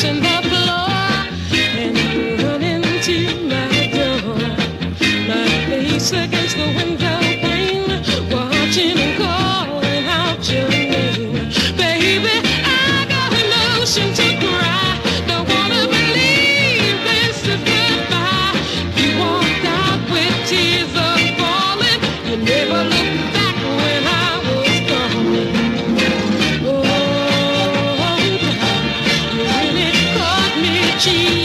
crashing the floor, and you run into my door. My face against the window pane, watching and calling out your name. Baby, I got a notion to cry. Don't wanna believe this is goodbye. You walked out with tears of falling. You never looked back when I was gone. Oh, you really caught me cheating.